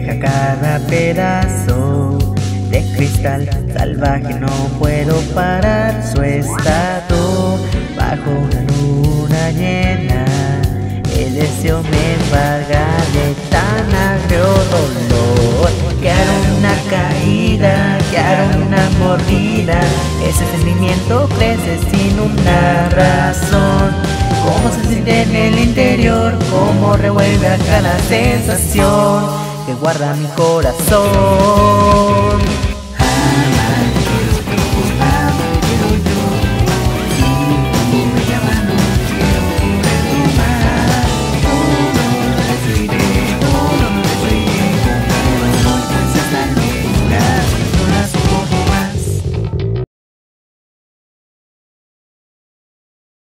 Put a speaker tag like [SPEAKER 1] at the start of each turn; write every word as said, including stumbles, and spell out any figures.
[SPEAKER 1] deja cada pedazo de cristal salvaje. No puedo parar su estado bajo una luna llena. El deseo me embarga de tan agrio dolor. Quiero una caída, quiero una mordida. Ese sentimiento crece sin una razón. Cómo se siente en el interior, cómo revuelve acá la sensación que guarda mi corazón.